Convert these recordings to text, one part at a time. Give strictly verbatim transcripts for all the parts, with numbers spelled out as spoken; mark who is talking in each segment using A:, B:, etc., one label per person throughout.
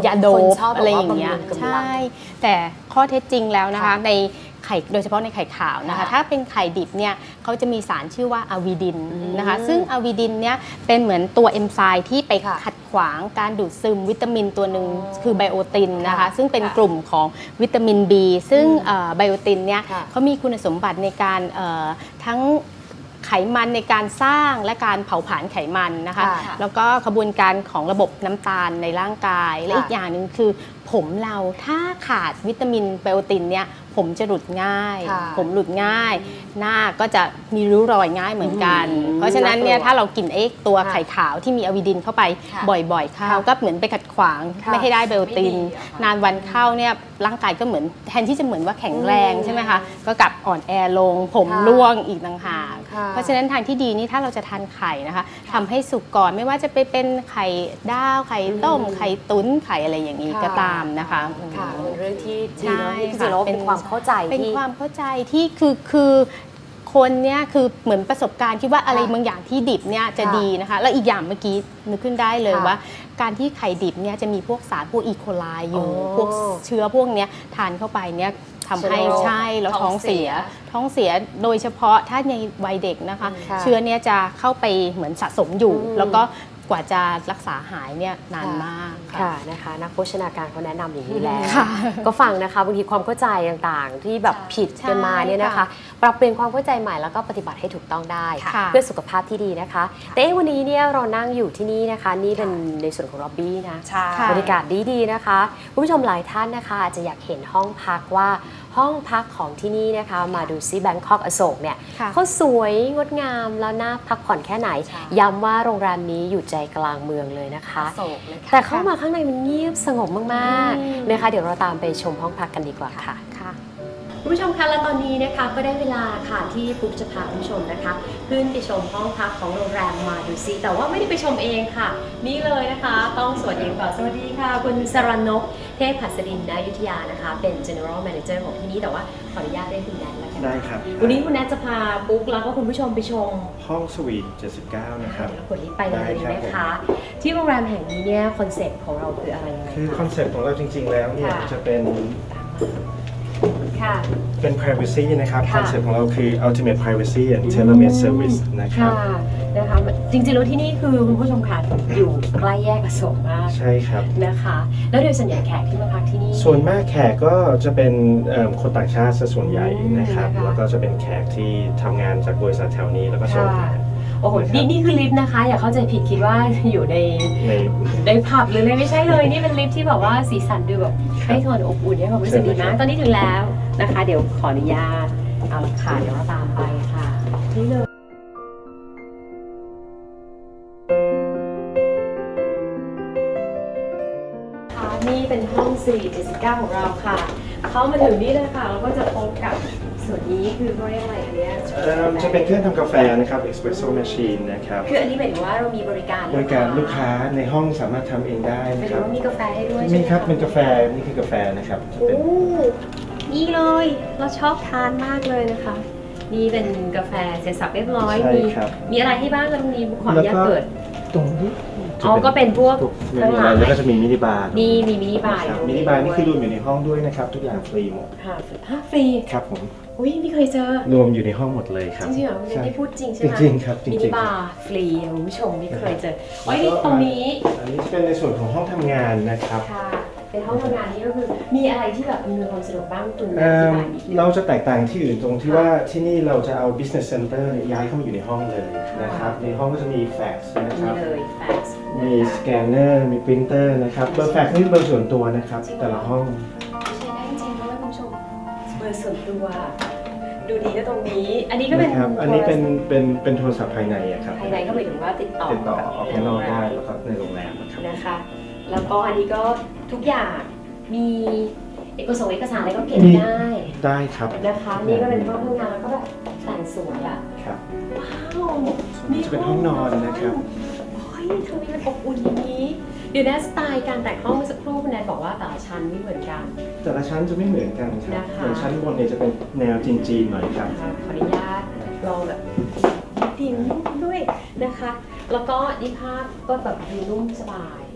A: าโดปอะไรอย่างเงี้ยใช่แต่ข้อเท็จจริงแล้วนะคะในไข่โดยเฉพาะในไข่ขาวนะคะถ้าเป็นไข่ดิบเนี่ยเขาจะมีสารชื่อว่าอะวิดินนะคะซึ่งอะวิดินเนี่ยเป็นเหมือนตัวเอนไซม์ที่ไปขัดขวางการดูดซึมวิตามินตัวหนึ่งคือไบโอตินนะคะซึ่งเป็นกลุ่มของวิตามิน B ซึ่งไบโอตินเนี่ยเขามีคุณสมบัติในการทั้งไขมันในการสร้างและการเผาผลาญไขมันนะคะแล้วก็กระบวนการของระบบน้ำตาลในร่างกายและอีกอย่างหนึ่งคือผมเราถ้าขาดวิตามินไบโอตินเนี่ยผมจะหลุดง่ายผมหลุดง่ายหน้าก็จะมีริ้วรอยง่ายเหมือนกันเพราะฉะนั้นเนี่ยถ้าเรากินเอ็กตัวไข่ขาวที่มีอะวิดินเข้าไปบ่อยๆเข้าก็เหมือนไปขัดขวางไม่ให้ได้ไบโอตินนานวันเข้าเนี่ยร่างกายก็เหมือนแทนที่จะเหมือนว่าแข็งแรงใช่ไหมคะก็กลับอ่อนแอลงผมร่วงอีกต่างหากเพราะฉะนั้นทางที่ดีนี่ถ้าเราจะทานไข่นะคะทำให้สุกก่อนไม่ว่าจะไปเป็นไข่ดาวไข่ต้มไข่ตุ๋นไข่อะไรอย่างนี้ก็ตามนะคะ
B: เป็นเรื่องที่ดีเนาะที่จริงแล้วเป็นความเข้าใจ
A: เป็นความเข้าใจที่คือคือคนเนี่ยคือเหมือนประสบการณ์คิดว่าอะไรบางอย่างที่ดิบเนี่ยจะดีนะคะแล้วอีกอย่างเมื่อกี้นึกขึ้นได้เลยว่าการที่ไข่ดิบเนี่ยจะมีพวกสารพวกอีโคไลอยู่พวกเชื้อพวกนี้ทานเข้าไปเนี่ยทำให้ใช่แล้วท้องเสียท้องเสียโดยเฉพาะถ้าในวัยเด็กนะคะเชื้อเนี่ยจะเข้าไปเหมือนสะสมอยู่แล้วก็กว่าจะรักษาหายเนี่ยนานมาก
B: ค่ะนะคะนักโภชนาการเขาแนะนำอย่างนี้แล้วก็ฟังนะคะบางทีความเข้าใจต่างๆที่แบบผิดกันมาเนี่ยนะคะปรับเปลี่ยนความเข้าใจใหม่แล้วก็ปฏิบัติให้ถูกต้องได้เพื่อสุขภาพที่ดีนะคะแต่วันนี้เนี่ยเรานั่งอยู่ที่นี่นะคะนี่เป็นในส่วนของล็อบบี้นะบรรยากาศดีๆนะคะคุณผู้ชมหลายท่านนะคะอาจจะอยากเห็นห้องพักว่าห้องพักของที่นี่นะคะมาดูซิแบงคอกอโศกเนี่ยเขาสวยงดงามแล้วน่าพักผ่อนแค่ไหนย้ำว่าโรงแรมนี้อยู่ใจกลางเมืองเลยนะคะแต่เข้ามาข้างในมันเงียบสงบมากๆนะคะเดี๋ยวเราตามไปชมห้องพักกันดีกว่าค่ะคุณผู้ชมคะและตอนนี้นะคะก็ได้เวลาค่ะที่ปุ๊กจะพาคุณผู้ชมนะคะขึ้นไปชมห้องพักของโรงแรมมาดูซิแต่ว่าไม่ได้ไปชมเองค่ะนี่เลยนะคะต้องสวัสดีก่อนสวัสดีค่ะคุณสรนกเทพหัสดินณอยุธยานะคะเป็น general manager ของที่นี่แต่ว่าขออนุญาตเรียกคุณแนทแล้วกัน
C: ได้ครับ
B: วันนี้คุณแนทจะพาปุ๊กแล้วก็คุณผู้ชมไปชม
C: ห้องสวีทเจ็ดสิบเก้านะครับ
B: กดลิฟต์ไปเลยนะคะที่โรงแรมแห่งนี้เนี่ยคอนเซ็ปต์ของเราคืออะไรยังไง
C: คือคอนเซ็ปต์ของเราจริงๆแล้วเนี่ยจะเป็นเป็น privacy นะครับคอนเซ็ปต์ของเราคือ ultimate privacy and tailor-made service นะครับ
B: นะคะจริงๆแล้วที่นี่คือคุณผู้ชมค่ะอยู่ใกล้แยกอโศกมาก
C: ใช่ครับ
B: นะคะแล้วโดยส่วนใหญ่แขกที่มาพักที่นี่
C: ส่วนมากแขกก็จะเป็นคนต่างชาติซะส่วนใหญ่นะครับแล้วก็จะเป็นแขกที่ทำงานจากบริษัทแถวนี้แล้วก็โซนงาน
B: โอ้โหนี่นี่คือลิฟต์นะคะอย่าเข้าใจผิดคิดว่าอยู่ในในผับหรือเลยไม่ใช่เลยนี่เป็นลิฟต์ที่แบบว่าสีสันดูแบบให้ทนอบอุ่นให้ความรู้สึกดีมากตอนนี้ถึงแล้วนะคะเดี๋ยวขออนุญาตเอาละค่ะเดี๋ยวเราตามไปค่ะนี่เลยนี่เป็นห้องสี่เจ็ดสิบเก้าของเราค่ะเข้ามาถึงนี่เลยค่ะเราก็จะพบกับส่วนนี้คือเขาเรียกอะไรอันนี้
C: จะเป็นเครื่องทำกาแฟนะครับ espresso machine นะครับ
B: คืออันนี้หมายถึงว่าเรามีบริการ
C: บริการลูกค้าในห้องสามารถทำเองได้
B: นะครับมีกาแฟให้ด้วย
C: มีครับเป็นกาแฟนี่คือกาแฟนะครับ
B: โอ้นี่เลยเราชอบทานมากเลยนะคะนี่เป็นกาแฟเสร็จสับเรียบร้อยมีมีอะไรให้บ้างตรงนี้ขออนุญาตเปิด
C: ตรงนี้
B: อ๋อก็เป็นพวก
C: ข้างหลังแล้วก็จะมีมินิบาร์
B: นี่มีมินิบาร์
C: มินิบาร์นี่คือรวมอยู่ในห้องด้วยนะครับทุกอย่างฟรีหมด
B: ค่ะฟรี
C: ครับผม
B: อุ้ยไม่เคยเจอ
C: รวมอยู่ในห้องหมดเลยครับ
B: จริงเหรอไม่ได้พูดจริงใช่ไหม
C: จริงครับ
B: มินิบาร์ฟรีคุณผู้ชมไม่เคยเจอไว้ตรงนี้
C: อันนี้เป็นในส่วนของห้องทำงานนะครับ
B: ค่ะเป็นห้องทำงานนี้ก็คือมีอะไรที่แบบมีความสะดวกบ้างตุน
C: เราจะแตกต่างที่อื่นตรงที่ว่าที่นี่เราจะเอา business center ย้ายเข้ามาอยู่ในห้องเลยนะครับในห้องก็จะมีแฟกซ์นะครับมีสแกนเนอร์มีปรินเตอร์นะครับเบอร์แฟกซ์นี่เบอร์ส่วนตัวนะครับแต่ละห้อง
B: ใช้ได้จริงๆด้วยคุณผู้ชมเบอร์ส่วนตัวดูดีก็ตรงนี้อันนี้ก็เป็น
C: ครับอันนี้เป็นเป็นเป็นโทรศัพท์ภายในครับ
B: ภายในก็หมายถึงว่าติดต่อ
C: ติดต่อออกข้างนอกได้แล้วก็ในโรงแรมนะครับ
B: นะคะแล้วก็อันนี้ก็ทุกอย่างมีเอกสารเอกสารอะไรก็เก็บได้
C: ได้ครับ
B: นะคะนี่ก็เป็นห้องทำงานแล้วก็แบบแต่งสวยอ่ะ
C: ครับ
B: ว้าว
C: นี่จะเป็นห้องนอนนะครับ
B: โอ้ยทำไมมันอบอุ่นอย่างนี้เดี๋ยวนะสไตล์การแต่งห้องเมื่อสักครู่คุณแนนบอกว่าแต่ละชั้นไม่เหมือนกัน
C: แต่ละชั้นจะไม่เหมือนกันครับอย่างชั้นบนเนี่ยจะเป็นแนวจีนๆหน่อยครับ
B: ขออนุญาตลองแบบดีนุ่มด้วยนะคะแล้วก็นี่ภาพก็แบบดูนุ่มสบาย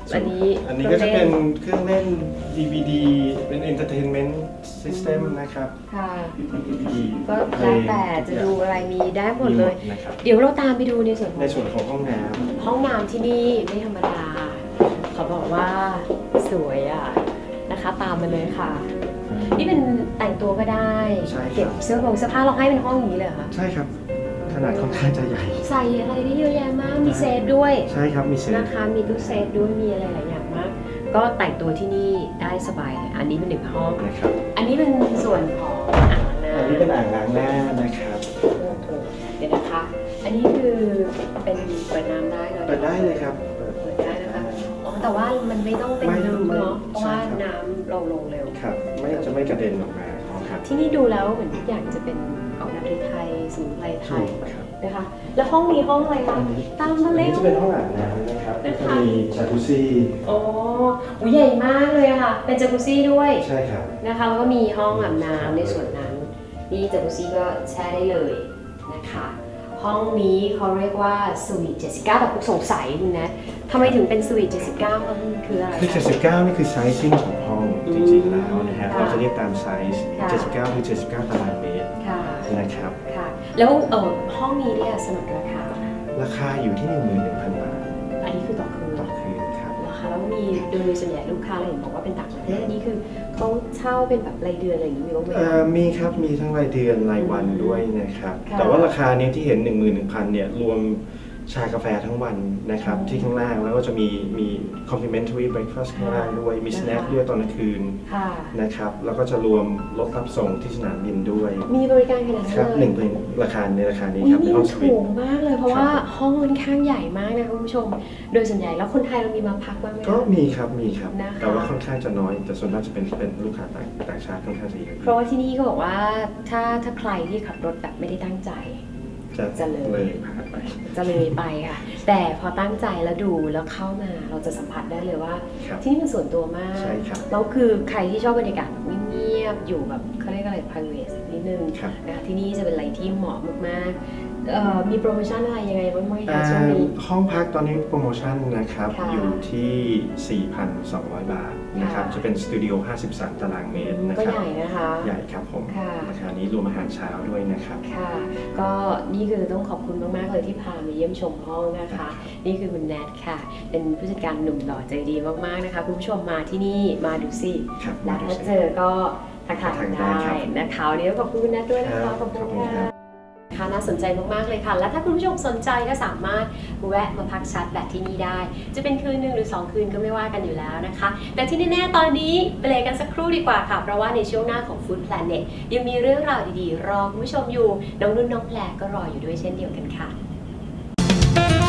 B: อันนี้
C: อันนี้ก็จะเป็นเครื่องเล่น ดี วี ดี เป็น Entertainment System นะครับ
B: ค่ะ
C: ดี วี ดี
B: ก็แล้วแต่จะดูอะไรมีได้หมดเลย
C: มีหมดนะครับ
B: เดี๋ยวเราตามไปดูในส่วนของ
C: ในส่วนของห้องน้
B: ห้องน้ำที่นี่ไม่ธรรมดาเขาบอกว่าสวยอ่ะนะคะตามมาเลยค่ะ
C: ำ
B: นี่เป็นแต่งตัวก็ได้
C: ใช่ครับ
B: เก็บเสื้อผงเสื้อผ้าเราให้เป็นห้องอย่างนี้เลยเหรอค่ะ
C: ใช่ครับ ขนาดค่อนข้างจะใหญ่
B: ใส่อะไรได้เยอะแยะมากมีเซฟด้วย
C: ใช่ครับ มีเซฟ
B: นะคะมีตู้เซฟด้วยมีอะไรหลายอย่างมาก ก็แต่งตัวที่นี่ได้สบายเลยอันนี้เป็นหนึ่งห้อง
C: นะครับ
B: อันนี้เป็นส่วนของอ่างล้างหน้า
C: อันนี้เป็นอ่างล้างหน้านะครับ
B: โอ้โหเดี๋ยวนะคะ อันนี้คือเป็นเปิดน้ำได้เลย
C: เปิดได้เลยครับเปิด
B: เปิดได้นะคะอ๋อแต่ว่ามันไม่ต้องเป็น
C: ไม่
B: ลึก
C: ไม่
B: เนาะเพราะว่า
C: ใช่ครับ
B: น้ำเราลงเร็ว
C: ครับ ไม่จะไม่กระเด็นออกมาครับ
B: ที่นี่ดูแล้วเหมือนทุกอย่างจะเป็นออกแนวไทยสมุนไพรไท
C: ถู
B: ย
C: กครับ
B: นะคะ แล้วห้องนี้ห้องอะไรคะ
C: อันนี้
B: ตามมา
C: อัน
B: เร็
C: นี้
B: ว
C: จะเป็นห้องอาบน้ำนะครับ
B: นะ
C: จะ
B: คะ
C: มีจากุซี่
B: โอ้โหใหญ่มากเลยอะค่ะ เป็นจากุซี่ด้วย
C: ใช่ครับ
B: นะคะแล้วก็มีห้องอาบน้ำในส่วนนั้นนี่จากุซี่ก็แช่ได้เลยนะคะ ห้องนี้เขาเรียกว่าสวีทเจ็ดสิบเก้าแต่ผมสงสัยคุณนะทำไมถึงเป็นสวีทเจ็ดสิบเก้ามันคืออะไร
C: คือ
B: คะ
C: เจ็ดสิบเก้านี่คือไซซิ่งของห้องจริงๆแล้วนะฮะ
B: ค่ะ
C: เราจะเรียกตามไซส์
B: ค่ะ
C: เจ็ดสิบเก้าคือเจ็ดสิบเก้าตารางเมตร
B: ค่ะ
C: นะครับ
B: ค่ะแล้วเออห้องนี้เนี่ยสนุนราคา
C: ราคาอยู่ที่ หนึ่งหมื่นหนึ่งพัน บาท
B: อันนี้คือต่อคืน
C: ต่อคืนครับ
B: นะคะแล้วมีโดยส่วนใหญ่ลูกค้าเราเห็นบอกว่าเป็นต่างประเทศอันนี้คือเขาเช่าเป็นแบบรายเดือนอะไรอย่างนี้มีบ้างไหม
C: เอ่
B: คะ
C: อมีครับ มีทั้งรายเดือนรายวันด้วยนะครับ
B: ค่ะ
C: แต่ว่าราคาเนี้ยที่เห็น หนึ่งหมื่นหนึ่งพัน เนี่ยรวมชากาแฟทั้งวันนะครับ
B: อืม
C: ที่ข้างล่างแล้วก็จะมีมี complimentary breakfast ข้างล่างด้วย มี
B: นะคะ
C: สแน็คด้วยตอนกลางคืน
B: ค่ะ
C: นะครับ แล้วก็จะรวมรถรับส่งที่สนามบินด้วย
B: มีบริการขนาดนั้น
C: ครับ
B: เลย
C: หนึ่งเป็นราคาในราคานี้
B: อุ๊ย
C: ครับใน
B: นี่
C: ห้
B: มั
C: อง
B: น
C: สวี
B: ถู
C: ท
B: กมากเลยเพราะว่า
C: ครับ
B: ห้องค่อนข้างใหญ่มากนะคุณผู้ชม โดยส่วนใหญ่แล้วคนไทยเรามีมาพักบ้างไหมคะ
C: ก็มีครับ มีครับ
B: นะคะ
C: แต่ว่าค่อนข้างจะน้อย แต่ส่วนมากจะเป็นเป็นลูกค้าต่างต่างชาติค่อนข้างจะเยอะ
B: เพราะว่าที่นี่เขาบอกว่าถ้าถ้าใครที่ขับรถแบบไม่ได้ตั้งใจ
C: จะ
B: จะเลย
C: เลยผ่านไป
B: จะเลยไปค่ะ แต่พอตั้งใจแล้วดูแล้วเข้ามาเราจะสัมผัสได้เลยว่า
C: ครับ
B: ที่นี่มันส่วนตัวมาก
C: ใช่ครับ
B: แล้วคือใครที่ชอบบรรยากาศเงียบๆอยู่แบบเขาเรียกอะไร private นิดนึง
C: ครับ
B: นะคะที่นี่จะเป็นอะไรที่เหมาะมากๆเอ่อมีโปรโมชั่นอะไรยังไงบ้างไหม
C: อ่า
B: คะช่วงนี้
C: ห้องพักตอนนี้โปรโมชั่นนะครับ
B: ค่ะ
C: อยู่ที่ สี่พันสองร้อย บาทนะครับ
B: ค่ะ
C: จะเป็นสตูดิโอห้าสิบสามตารางเมตรนะ
B: ก็
C: ครับ
B: ใหญ่นะคะ
C: ใหญ่ครับผม
B: ค่ะ
C: ราคานี้รวมอาหารเช้าด้วยนะครับ
B: ค่ะ ก็นี่คือต้องขอบคุณมากๆเลยที่พามาเยี่ยมชมห้องนะคะ นี่คือคุณแนทค่ะ เป็นผู้จัดการหนุ่มหล่อใจดีมากๆนะคะคุณผู้ชมมาที่นี่มาดูสิ
C: ครับ
B: และถ้าเจอก็ทักทายกันได้นะคะวันนี้ก็ขอบคุณคุณแนทด้วยนะคะขอบคุณค่ะค่ะน่าสนใจมากๆเลยค่ะ และถ้าคุณผู้ชมสนใจก็สามารถแวะมาพักชาร์จแบตที่นี่ได้ จะเป็นคืนหนึ่งหรือสองคืนก็ไม่ว่ากันอยู่แล้วนะคะ แต่ที่แน่ๆตอนนี้เบรกกันสักครู่ดีกว่าค่ะ เพราะว่าในช่วงหน้าของ Food Planet ยังมีเรื่องราวดีๆรอคุณผู้ชมอยู่น้องนุ่นน้องแพรก็รออยู่ด้วยเช่นเดียวกันค่ะ